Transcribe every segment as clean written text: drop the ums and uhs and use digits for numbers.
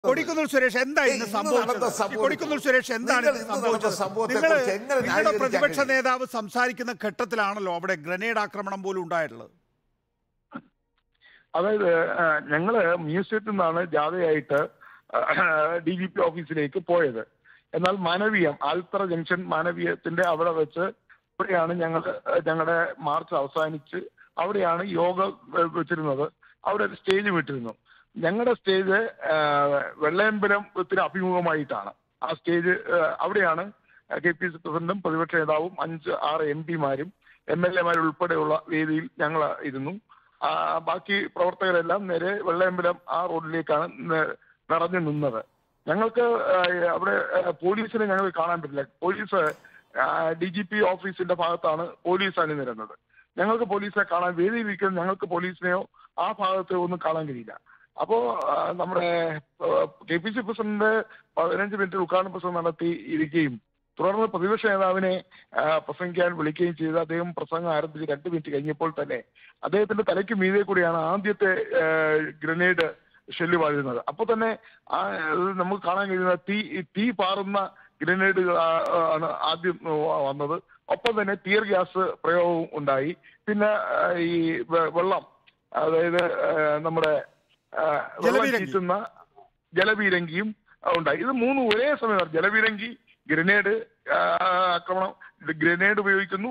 കൊടിക്കുന്നിൽ സുരേഷ് എന്താ ഇന്ന് സംഭവിച്ചത്? കൊടിക്കുന്നിൽ സുരേഷ് എന്താണ് സംഭവിച്ചത്? നിങ്ങളുടെ പ്രതിപക്ഷ നേതാവ് സംസാരിക്കുന്ന ഘട്ടത്തിലാണല്ലോ അവിടെ ഗ്രനേഡ് ആക്രമണം പോലും ഉണ്ടായിട്ടുള്ളത്. അതായത് ഞങ്ങള് മ്യൂസിയത്തിൽ നിന്നാണ് ജാഥയായിട്ട് DGP ഓഫീസിലേക്ക് പോയത്. എന്നാൽ മാനവീയം ആൽത്തറ ജംഗ്ഷൻ മാനവീയത്തിന്റെ അവിടെ വെച്ച് അവിടെയാണ് ഞങ്ങളുടെ മാർച്ച് അവസാനിച്ച് അവിടെയാണ് യോഗം വെച്ചിരുന്നത്. അവിടെ ഒരു സ്റ്റേജ് വിട്ടിരുന്നു. ഞങ്ങളുടെ സ്റ്റേജ് വെള്ളയമ്പലത്തിന് അഭിമുഖമായിട്ടാണ്. ആ സ്റ്റേജ് അവിടെയാണ് KPC പ്രസിഡന്റും പ്രതിപക്ഷ നേതാവും 5-6 MP മാരും MLA ഉൾപ്പെടെയുള്ള വേദിയിൽ ഞങ്ങൾ ഇരുന്നു. ബാക്കി പ്രവർത്തകരെല്ലാം നേരെ വെള്ളയമ്പലം ആ റോഡിലേക്കാണ് നിറഞ്ഞു നിന്നത്. ഞങ്ങൾക്ക് അവിടെ പോലീസിനെ ഞങ്ങൾക്ക് കാണാൻ പറ്റില്ല. പോലീസ് DGP ഓഫീസിന്റെ ഭാഗത്താണ് പോലീസ് അണിനിരുന്നത്. ഞങ്ങൾക്ക് പോലീസിനെ കാണാൻ വേദിയിലിരിക്കുന്ന ഞങ്ങൾക്ക് പോലീസിനെയോ ആ ഭാഗത്ത് ഒന്നും കാണാൻ കഴിയില്ല. അപ്പോ നമ്മുടെ KPC പ്രസിഡന്റ് 15 മിനിറ്റ് ഉദ്ഘാടന പ്രസംഗം നടത്തി ഇരിക്കുകയും തുടർന്ന് പ്രതിപക്ഷ നേതാവിനെ പ്രസംഗിക്കാൻ വിളിക്കുകയും ചെയ്ത് അദ്ദേഹം പ്രസംഗം ആരംഭിച്ച് 2 മിനിറ്റ് കഴിഞ്ഞപ്പോൾ തന്നെ അദ്ദേഹത്തിന്റെ തലയ്ക്ക് മീതെ കൂടിയാണ് ആദ്യത്തെ ഗ്രനേഡ് ഷെല്ല് വാഴുന്നത്. അപ്പോൾ തന്നെ നമുക്ക് കാണാൻ കഴിയുന്ന തീ പാറുന്ന ഗ്രനേഡ് ആണ് ആദ്യം വന്നത്. ഒപ്പം തന്നെ ടിയർ ഗ്യാസ് പ്രയോഗവും ഉണ്ടായി. പിന്നെ ഈ വെള്ളം, അതായത് നമ്മുടെ വെള്ളം ചീറ്റുന്ന ജലപീരങ്കിയും ഉണ്ടായി. ഇത് മൂന്നും ഒരേ സമയം ജലപീരങ്കി, ഗ്രനേഡ് ആക്രമണം, ഗ്രനേഡ് ഉപയോഗിക്കുന്നു.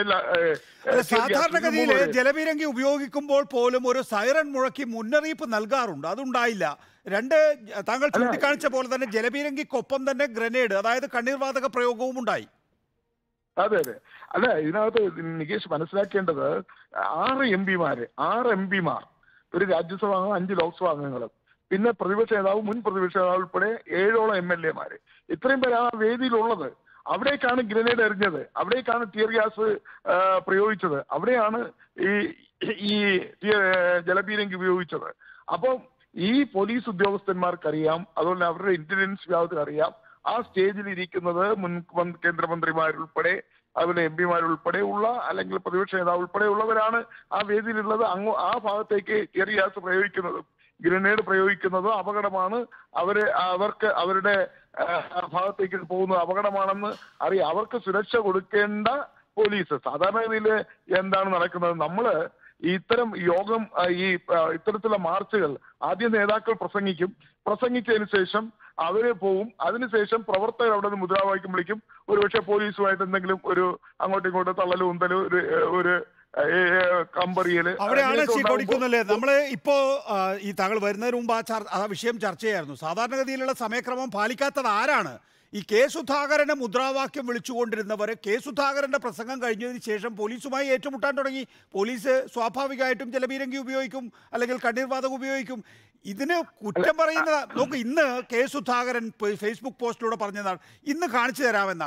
സാധാരണഗതിയിൽ ജലപീരങ്കി ഉപയോഗിക്കുമ്പോൾ പോലും ഒരു സൈറൺ മുഴക്കി മുന്നറിയിപ്പ് നൽകാറുണ്ട്. അതുണ്ടായില്ല. താങ്കൾ ചൂണ്ടിക്കാണിച്ച പോലെ തന്നെ ജലപീരങ്കിക്കൊപ്പം തന്നെ ഗ്രനേഡ്, അതായത് കണ്ണീർവാതക പ്രയോഗവും ഉണ്ടായി. അതെ അല്ല, ഇതിനകത്ത് നികേഷ് മനസ്സിലാക്കേണ്ടത് 6 MP മാർ, ഒരു രാജ്യസഭാ അംഗം, 5 ലോക്സഭാ അംഗങ്ങളും, പിന്നെ പ്രതിപക്ഷ നേതാവ്, മുൻ പ്രതിപക്ഷ നേതാവ് ഉൾപ്പെടെ 7ഓളം MLA മാര്, ഇത്രയും പേര് ആ വേദിയിലുള്ളത്. അവിടേക്കാണ് ഗ്രനേഡ് എറിഞ്ഞത്, അവിടേക്കാണ് ടിയർ ഗ്യാസ് പ്രയോഗിച്ചത്, അവിടെയാണ് ഈ ജലപീരങ്കി ഉപയോഗിച്ചത്. അപ്പം ഈ പോലീസ് ഉദ്യോഗസ്ഥന്മാർക്കറിയാം, അതുപോലെ അവരുടെ ഇന്റലിജൻസ് വിഭാഗത്തിന് അറിയാം, ആ സ്റ്റേജിൽ ഇരിക്കുന്നത് മുൻ കേന്ദ്രമന്ത്രിമാരുൾപ്പെടെ അതുപോലെ MP മാരുൾപ്പെടെ ഉള്ള അല്ലെങ്കിൽ പ്രതിപക്ഷ നേതാവ് ഉൾപ്പെടെയുള്ളവരാണ് ആ വേദിയിലുള്ളത്. ആ ഭാഗത്തേക്ക് ടിയർ ഗ്യാസ് പ്രയോഗിക്കുന്നതും ഗ്രനേഡ് പ്രയോഗിക്കുന്നത് അപകടമാണ്. അവർക്ക് അവരുടെ ഭാഗത്തേക്ക് പോകുന്നത് അപകടമാണെന്ന് അറിയാം. അവർക്ക് സുരക്ഷ കൊടുക്കേണ്ട പോലീസ്. സാധാരണഗതിയിൽ എന്താണ് നടക്കുന്നത്? നമ്മള് ഇത്തരം യോഗം, ഇത്തരത്തിലുള്ള മാർച്ചുകൾ ആദ്യം നേതാക്കൾ പ്രസംഗിച്ചതിന് ശേഷം അവര് പോവും. അതിനുശേഷം പ്രവർത്തകർ അവിടെ നിന്ന് മുദ്രാവാക്യം വിളിക്കും. ഒരുപക്ഷെ പോലീസുമായിട്ട് എന്തെങ്കിലും ഒരു അങ്ങോട്ടും ഇങ്ങോട്ടും തള്ളലും ഉന്തലും ഒരു കമ്പറിയല് അവിടെയാണ് കൊടുക്കുന്നല്ലേ. നമ്മള് ഇപ്പോ ഈ താങ്കൾ വരുന്നതിന് മുമ്പ് ആ വിഷയം ചർച്ച ചെയ്യായിരുന്നു. സാധാരണഗതിയിലുള്ള സമയക്രമം പാലിക്കാത്തത് ആരാണ്? ഈ കെ സുധാകരനെ മുദ്രാവാക്യം വിളിച്ചുകൊണ്ടിരുന്നവർ കെ സുധാകരന്റെ പ്രസംഗം കഴിഞ്ഞതിന് ശേഷം പോലീസുമായി ഏറ്റുമുട്ടാൻ തുടങ്ങി. പോലീസ് സ്വാഭാവികമായിട്ടും ജലപീരങ്കി ഉപയോഗിക്കും, അല്ലെങ്കിൽ കണ്ണീർവാതകം ഉപയോഗിക്കും. ഇതിന് കുറ്റം പറയുന്നത് നോക്ക്. ഇന്ന് കെ സുധാകരൻ ഫേസ്ബുക്ക് പോസ്റ്റിലൂടെ പറഞ്ഞതാണ് ഇന്ന് കാണിച്ചു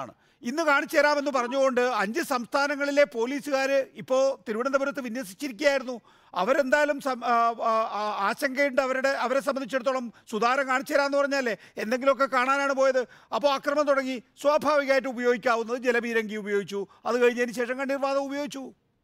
തരാമെന്ന് പറഞ്ഞുകൊണ്ട് 5 സംസ്ഥാനങ്ങളിലെ പോലീസുകാർ ഇപ്പോൾ തിരുവനന്തപുരത്ത് വിന്യസിച്ചിരിക്കുകയായിരുന്നു. അവരെന്തായാലും ആശങ്കയുണ്ട്. അവരെ സംബന്ധിച്ചിടത്തോളം സുധാകരൻ കാണിച്ചു തരാമെന്ന് പറഞ്ഞാലേ എന്തെങ്കിലുമൊക്കെ കാണാനാണ് പോയത്. അപ്പോൾ ആക്രമണം തുടങ്ങി. സ്വാഭാവികമായിട്ട് ഉപയോഗിക്കാവുന്നത് ജലപീരങ്കി ഉപയോഗിച്ചു. അത് കഴിഞ്ഞതിന് ശേഷം കണ്ണീർവാതകം ഉപയോഗിച്ചു.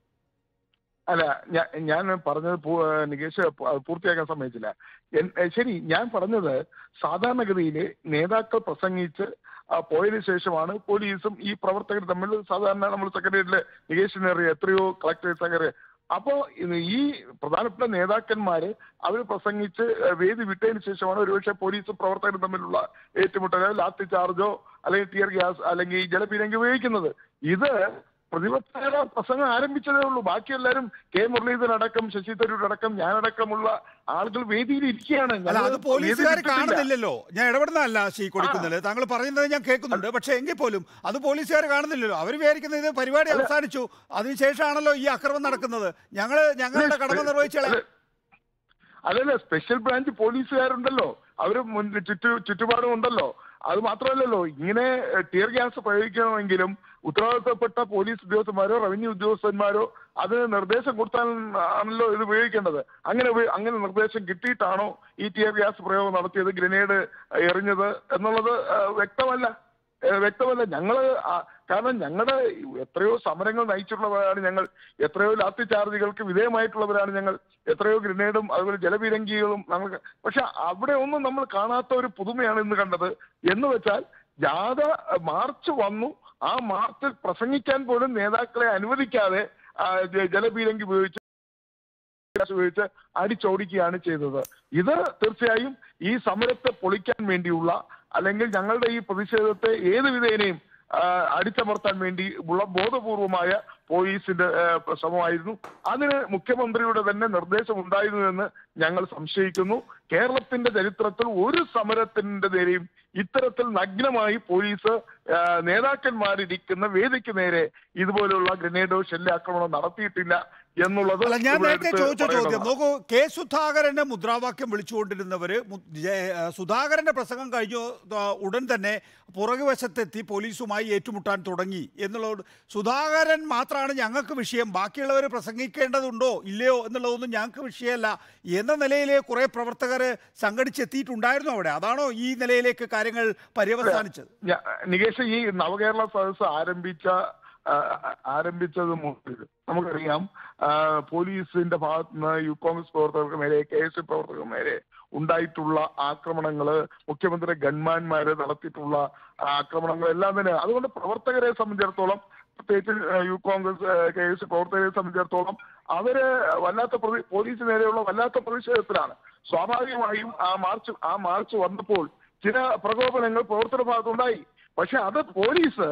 അല്ല, ഞാൻ പറഞ്ഞത് നികേഷ് പൂർത്തിയാക്കാൻ സമ്മതിച്ചില്ല. ശരി, ഞാൻ പറഞ്ഞത് സാധാരണഗതിയിൽ നേതാക്കൾ പ്രസംഗിച്ച് പോയതിനു ശേഷമാണ് പോലീസും ഈ പ്രവർത്തകരും തമ്മിൽ, സാധാരണ നമ്മൾ സെക്രട്ടേറിയറ്റിലെ നികേഷിനറിയാം, എത്രയോ കളക്ടറേറ്റ് സെക്രട്ടറി. അപ്പോ ഈ പ്രധാനപ്പെട്ട നേതാക്കന്മാര് അവർ പ്രസംഗിച്ച് വേദി വിട്ടതിന് ശേഷമാണ് ഒരുപക്ഷെ പോലീസും പ്രവർത്തകരും തമ്മിലുള്ള ഏറ്റുമുട്ടലോ ലാത്തി ചാർജോ അല്ലെങ്കിൽ ടിയർ ഗ്യാസ് അല്ലെങ്കിൽ ജലപീരങ്കി ഉപയോഗിക്കുന്നത്. ഇത് പ്രതിപക്ഷ പ്രസംഗം ആരംഭിച്ചതേ ഉള്ളൂ. ബാക്കി എല്ലാവരും കെ മുരളീധരൻ അടക്കം, ശശി തരൂർ അടക്കം, ഞാനടക്കമുള്ള ആളുകൾ വേദിയിൽ ഇരിക്കുകയാണ്. അത് പോലീസുകാർ കാണുന്നില്ലല്ലോ. ഞാൻ ഇടപെടുന്നതല്ല ശ്രീ കൊടുക്കുന്നത്, താങ്കൾ പറയുന്നത് ഞാൻ കേൾക്കുന്നുണ്ട്. പക്ഷെ എങ്കിൽ പോലും അത് പോലീസുകാർ കാണുന്നില്ലല്ലോ. അവർ വിചാരിക്കുന്നത് ഇത് പരിപാടി അവസാനിച്ചു, അതിനുശേഷമാണല്ലോ ഈ ആക്രമണം നടക്കുന്നത്. ഞങ്ങളുടെ കടമ നിർവഹിച്ചാൽ അതല്ല, സ്പെഷ്യൽ ബ്രാഞ്ച് പോലീസുകാരുണ്ടല്ലോ, അവര് ചുറ്റുപാടും ഉണ്ടല്ലോ. അത് മാത്രമല്ലല്ലോ, ഇങ്ങനെ ടിയർ ഗ്യാസ് പ്രയോഗിക്കണമെങ്കിലും ഉത്തരവാദിത്തപ്പെട്ട പോലീസ് ഉദ്യോഗസ്ഥന്മാരോ റവന്യൂ ഉദ്യോഗസ്ഥന്മാരോ അതിന് നിർദ്ദേശം കൊടുത്താൽ ആണല്ലോ ഇത് ഉപയോഗിക്കേണ്ടത്. അങ്ങനെ നിർദ്ദേശം കിട്ടിയിട്ടാണോ ഈ ടിയർ ഗ്യാസ് പ്രയോഗം നടത്തിയത്, ഗ്രനേഡ് എറിഞ്ഞത് എന്നുള്ളത് വ്യക്തമല്ല. ഞങ്ങള് കാരണം ഞങ്ങളുടെ എത്രയോ സമരങ്ങൾ നയിച്ചിട്ടുള്ളവരാണ് ഞങ്ങൾ, എത്രയോ ലാത്തി ചാർജുകൾക്ക് വിധേയമായിട്ടുള്ളവരാണ് ഞങ്ങൾ, എത്രയോ ഗ്രനേഡും അതുപോലെ ജലപീരങ്കികളും ഞങ്ങൾക്ക്. പക്ഷെ അവിടെ ഒന്നും നമ്മൾ കാണാത്ത ഒരു പുതുമയാണ് ഇന്ന് കണ്ടത്. എന്ന് വെച്ചാൽ ജാഥ മാർച്ച് വന്നു, ആ മാർച്ചിൽ പ്രസംഗിക്കാൻ പോലും നേതാക്കളെ അനുവദിക്കാതെ ജലപീരങ്കി ഉപയോഗിച്ച് അടിച്ചോടിക്കുകയാണ് ചെയ്തത്. ഇത് തീർച്ചയായും ഈ സമരത്തെ പൊളിക്കാൻ വേണ്ടിയുള്ള, അല്ലെങ്കിൽ ഞങ്ങളുടെ ഈ പ്രതിഷേധത്തെ ഏത് വിധേനയും അടിച്ചമർത്താൻ വേണ്ടി ഉള്ള ബോധപൂർവമായ പോലീസിന്റെ ശ്രമമായിരുന്നു. അതിന് മുഖ്യമന്ത്രിയുടെ തന്നെ നിർദ്ദേശം ഉണ്ടായിരുന്നുവെന്ന് ഞങ്ങൾ സംശയിക്കുന്നു. കേരളത്തിന്റെ ചരിത്രത്തിൽ ഒരു സമരത്തിന്റെ നേരെയും ഇത്തരത്തിൽ നഗ്നമായി പോലീസ് നേതാക്കന്മാരിരിക്കുന്ന വേദിക്ക് നേരെ ഇതുപോലുള്ള ഗ്രനേഡോ ഷെല്ലാക്രമണോ നടത്തിയിട്ടില്ല എന്നുള്ളത്. ഞാൻ നേരത്തെ ചോദിച്ച ചോദ്യം നോക്കൂ, കെ സുധാകരന്റെ മുദ്രാവാക്യം വിളിച്ചുകൊണ്ടിരുന്നവര് സുധാകരന്റെ പ്രസംഗം കഴിഞ്ഞു ഉടൻ തന്നെ പുറകുവശത്തെത്തി പോലീസുമായി ഏറ്റുമുട്ടാൻ തുടങ്ങി എന്നുള്ളത്. സുധാകരൻ മാത്രമാണ് ഞങ്ങൾക്ക് വിഷയം, ബാക്കിയുള്ളവർ പ്രസംഗിക്കേണ്ടതുണ്ടോ ഇല്ലയോ എന്നുള്ളതൊന്നും ഞങ്ങൾക്ക് വിഷയമല്ല എന്ന നിലയിൽ കുറെ പ്രവർത്തകർ സംഘടിച്ചെത്തിയിട്ടുണ്ടായിരുന്നു അവിടെ. അതാണോ ഈ നിലയിലേക്ക് കാര്യങ്ങൾ പര്യവസാനിച്ചത്? നികേഷ്, ഈ നവകേരള സദസ്സ് ആരംഭിച്ചത് മുതൽ നമുക്കറിയാം പോലീസിന്റെ ഭാഗത്ത് നിന്ന് യൂത്ത് കോൺഗ്രസ് പ്രവർത്തകർക്ക് നേരെ, KSU പ്രവർത്തകർക്ക് നേരെ ഉണ്ടായിട്ടുള്ള ആക്രമണങ്ങള്, മുഖ്യമന്ത്രി ഗൺമാന്മാര് നടത്തിയിട്ടുള്ള ആക്രമണങ്ങൾ എല്ലാം തന്നെ. അതുകൊണ്ട് പ്രവർത്തകരെ സംബന്ധിച്ചിടത്തോളം, പ്രത്യേകിച്ച് യൂത്ത് കോൺഗ്രസ് KSU പ്രവർത്തകരെ സംബന്ധിച്ചിടത്തോളം അവര് വല്ലാത്ത പോലീസ് നേരെയുള്ള വല്ലാത്ത പ്രതിഷേധത്തിലാണ്. സ്വാഭാവികമായും ആ മാർച്ച് വന്നപ്പോൾ ചില പ്രകോപനങ്ങൾ പ്രവർത്തന ഭാഗത്തുണ്ടായി. പക്ഷെ അത് പോലീസ്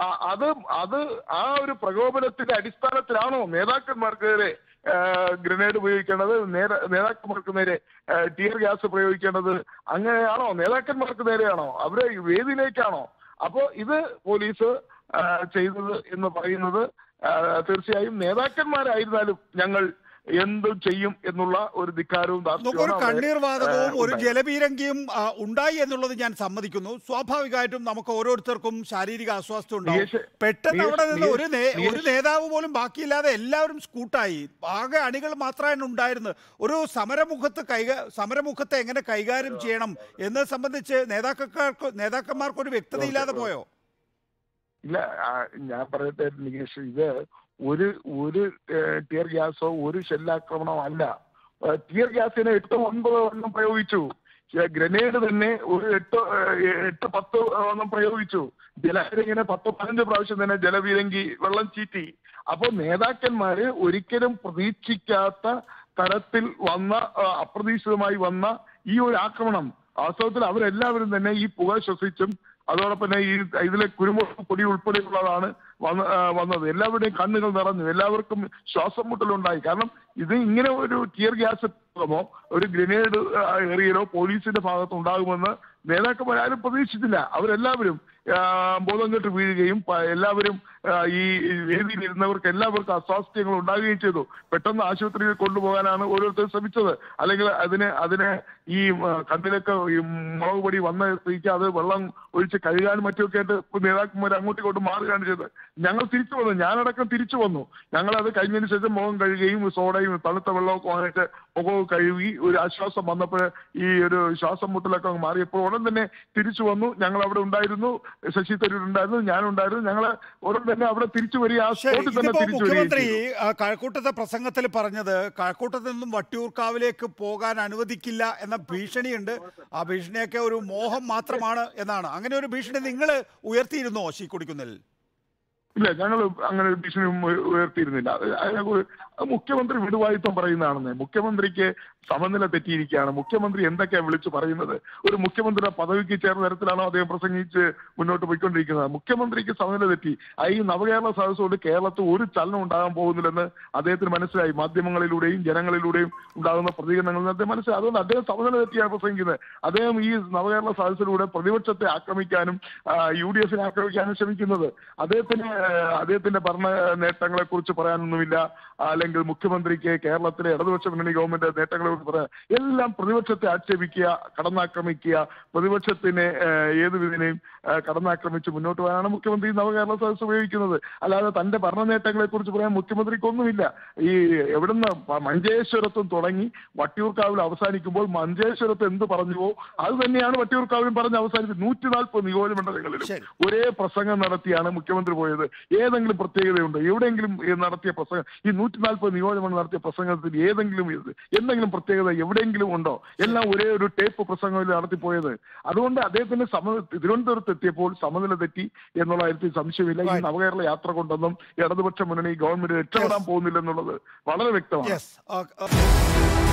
അത് ആ ഒരു പ്രകോപനത്തിന്റെ അടിസ്ഥാനത്തിലാണോ നേതാക്കന്മാർക്ക് നേരെ ഗ്രനേഡ് ഉപയോഗിക്കേണ്ടത്, നേതാക്കന്മാർക്ക് നേരെ ടിയർ ഗ്യാസ് പ്രയോഗിക്കേണ്ടത്? അങ്ങനെയാണോ? നേതാക്കന്മാർക്ക് നേരെയാണോ? അവരെ വേദിയിലേക്കാണോ? അപ്പോ ഇത് പോലീസ് ചെയ്തത് എന്ന് പറയുന്നത് തീർച്ചയായും നേതാക്കന്മാരായിരുന്നാലും ഞങ്ങൾ എന്തും ചെയ്യും എന്നുള്ള ഒരു ധിക്കാരവും ഒരു കണ്ണീർവാതകവും ഒരു ജലപീരങ്കിയും ഉണ്ടായി എന്നുള്ളത് ഞാൻ സമ്മതിക്കുന്നു. സ്വാഭാവികമായിട്ടും നമുക്ക് ഓരോരുത്തർക്കും ശാരീരിക അസ്വസ്ഥ ഉണ്ടാവും. പെട്ടെന്ന് അവിടെ നിന്ന് ഒരു നേതാവ് പോലും ബാക്കിയില്ലാതെ എല്ലാവരും സ്കൂട്ടായി, ആകെ അണികൾ മാത്രമാണ് ഉണ്ടായിരുന്നത്. ഒരു സമരമുഖത്തെ എങ്ങനെ കൈകാര്യം ചെയ്യണം എന്നത് സംബന്ധിച്ച് നേതാക്കന്മാർക്ക് ഒരു വ്യക്തതയില്ലാതെ പോയോ? ഇല്ല, ഞാൻ പറയട്ടെ നികേഷ്, ഇത് ഒരു ടിയർ ഗ്യാസോ ഒരു ഷെല്ലാക്രമണമോ അല്ല. ടിയർ ഗ്യാസിനെ 8-9 എണ്ണം പ്രയോഗിച്ചു. ഗ്രനേഡ് തന്നെ ഒരു 8-10 എണ്ണം പ്രയോഗിച്ചു. ജലപീരങ്കിനെ 10-15 പ്രാവശ്യം തന്നെ ജലപീരങ്കി വെള്ളം ചീറ്റി. അപ്പൊ നേതാക്കന്മാര് ഒരിക്കലും പ്രതീക്ഷിക്കാത്ത തരത്തിൽ അപ്രതീക്ഷിതമായി വന്ന ഈ ഒരു ആക്രമണം, വാസ്തവത്തിൽ അവരെല്ലാവരും തന്നെ ഈ പുക ശ്വസിച്ചും അതോടൊപ്പം തന്നെ ഇതിലെ കുരുമുളക് പൊടി ഉൾപ്പെടെയുള്ളതാണ് വന്നത്. എല്ലാവരുടെയും കണ്ണുകൾ നിറഞ്ഞു, എല്ലാവർക്കും ശ്വാസം മുട്ടലുണ്ടായി. കാരണം ഇത് ഇങ്ങനെ ഒരു ടിയർ ഗ്യാസ് ഒരു ഗ്രനേഡ് എറിയലോ പോലീസിന്റെ ഭാഗത്ത് ഉണ്ടാകുമെന്ന് നേതാക്കന്മാരും പ്രതീക്ഷിച്ചില്ല. അവരെല്ലാവരും ബോധം കെട്ട് വീഴുകയും എല്ലാവരും ഈ വേദിയിലിരുന്നവർക്ക് എല്ലാവർക്കും അസ്വാസ്ഥ്യങ്ങൾ ഉണ്ടാകുകയും ചെയ്തു. പെട്ടെന്ന് ആശുപത്രിയിൽ കൊണ്ടുപോകാനാണ് ഓരോരുത്തർ ശ്രമിച്ചത്. അല്ലെങ്കിൽ അതിനെ ഈ കണ്ണിലൊക്കെ ഈ മുളക് പൊടി വന്ന സ്ഥിതിക്ക് അത് വെള്ളം ഒഴിച്ച് കഴുകാനും മറ്റുമൊക്കെ ആയിട്ട് നേതാക്കന്മാർ അങ്ങോട്ടും ഇങ്ങോട്ടും മാറുകയാണ് ചെയ്തത്. ഞങ്ങൾ തിരിച്ചു വന്നു, ഞാനടക്കം തിരിച്ചു വന്നു. ഞങ്ങളത് കഴിഞ്ഞതിന് ശേഷം മുഖം കഴുകുകയും സോഡയും തണുത്ത വെള്ളമൊക്കെ വാങ്ങിയിട്ട് മുഖവും കഴുകി ഒരു ആശ്വാസം വന്നപ്പോൾ ഈ ഒരു ശ്വാസം മുട്ടലൊക്കെ മാറിയപ്പോൾ ഉടൻ തന്നെ തിരിച്ചു വന്നു. ഞങ്ങൾ അവിടെ ഉണ്ടായിരുന്നു, ശശി തരൂർ ഉണ്ടായിരുന്നു, ഞാനുണ്ടായിരുന്നു. ഞങ്ങൾ ഉടൻ തന്നെ അവിടെ തിരിച്ചു വരിക. മുഖ്യമന്ത്രി കഴക്കൂട്ടത്തെ പ്രസംഗത്തിൽ പറഞ്ഞത് കഴക്കൂട്ടത്ത് നിന്നും വട്ടിയൂർക്കാവിലേക്ക് പോകാൻ അനുവദിക്കില്ല എന്ന ഭീഷണിയുണ്ട്. ആ ഭീഷണിയൊക്കെ ഒരു മോഹം മാത്രമാണ് എന്നാണ്. അങ്ങനെ ഒരു ഭീഷണി നിങ്ങൾ ഉയർത്തിയിരുന്നോ ശീക്കുടിക്കുന്നിൽ? ഇല്ല, ഞങ്ങൾ അങ്ങനെ ഒരു ഭീഷണി ഉയർത്തിയിരുന്നില്ല. മുഖ്യമന്ത്രി വിടുവായുത്തം പറയുന്നതാണെന്ന്. മുഖ്യമന്ത്രിക്ക് സമനില തെറ്റിയിരിക്കുകയാണ്. മുഖ്യമന്ത്രി എന്തൊക്കെയാണ് വിളിച്ചു പറയുന്നത്? ഒരു മുഖ്യമന്ത്രിയുടെ പദവിക്ക് ചേർന്ന തരത്തിലാണോ അദ്ദേഹം പ്രസംഗിച്ച് മുന്നോട്ട് പോയിക്കൊണ്ടിരിക്കുന്നത്? മുഖ്യമന്ത്രിക്ക് സമനില തെറ്റി. ഈ നവകേരള സദസ്സുകൊണ്ട് കേരളത്തിൽ ഒരു ചലനം ഉണ്ടാകാൻ പോകുന്നില്ലെന്ന് അദ്ദേഹത്തിന് മനസ്സിലായി. മാധ്യമങ്ങളിലൂടെയും ജനങ്ങളിലൂടെയും ഉണ്ടാകുന്ന പ്രതികരണങ്ങളിൽ നിന്ന് അദ്ദേഹം മനസ്സിലായി. അതുകൊണ്ട് അദ്ദേഹം സമനില തെറ്റിയാണ് പ്രസംഗിക്കുന്നത്. അദ്ദേഹം ഈ നവകേരള സദസ്സിലൂടെ പ്രതിപക്ഷത്തെ ആക്രമിക്കാനും UDF-നെ ആക്രമിക്കാനും ശ്രമിക്കുന്നത്. അദ്ദേഹത്തിന്റെ ഭരണ നേട്ടങ്ങളെ കുറിച്ച് പറയാനൊന്നുമില്ല. അല്ലെങ്കിൽ മുഖ്യമന്ത്രിക്ക് കേരളത്തിലെ ഇടതുപക്ഷ മുന്നണി ഗവൺമെന്റ് നേട്ടങ്ങളെ പ്രവർത്തകരോട് പറയാം, എല്ലാം പ്രതിപക്ഷത്തെ ആക്ഷേപിക്കുക, കടന്നാക്രമിക്കുക, പ്രതിപക്ഷത്തിനെ ഏത് വിധേനയും കടന്നാക്രമിച്ച് മുന്നോട്ട് പോകാനാണ് മുഖ്യമന്ത്രി നവകേരള സദസ്സ് ഉപയോഗിക്കുന്നത്. അല്ലാതെ തന്റെ ഭരണ നേട്ടങ്ങളെ കുറിച്ച് പറയാൻ മുഖ്യമന്ത്രിക്കൊന്നുമില്ല. ഈ എവിടുന്ന് മഞ്ചേശ്വരത്തും തുടങ്ങി വട്ടിയൂർക്കാവിൽ അവസാനിക്കുമ്പോൾ മഞ്ചേശ്വരത്ത് എന്ത് പറഞ്ഞുവോ അത് തന്നെയാണ് വട്ടിയൂർക്കാവിലും പറഞ്ഞ് അവസാനിച്ചത്. 140 നിയോജകമണ്ഡലങ്ങളിലും ഒരേ പ്രസംഗം നടത്തിയാണ് മുഖ്യമന്ത്രി പോയത്. ഏതെങ്കിലും പ്രത്യേകതയുണ്ടോ? എവിടെയെങ്കിലും നടത്തിയ പ്രസംഗം, ഈ 140 നിയോജകമണ്ഡലം നടത്തിയ പ്രസംഗത്തിൽ എന്തെങ്കിലും പ്രത്യേകത എവിടെയെങ്കിലും ഉണ്ടോ? എല്ലാം ഒരേ ഒരു ടേപ്പ് പ്രസംഗത്തിൽ നടത്തിപ്പോയത്. അതുകൊണ്ട് അദ്ദേഹത്തിന് തിരുവനന്തപുരത്ത് എത്തിയപ്പോൾ സമനില തെറ്റി എന്നുള്ള കാര്യത്തിൽ സംശയമില്ല. ഈ നവകേരള യാത്ര കൊണ്ടൊന്നും ഇടതുപക്ഷ മുന്നണി ഗവൺമെന്റ് രക്ഷപ്പെടാൻ പോകുന്നില്ലെന്നുള്ളത് വളരെ വ്യക്തമാണ്.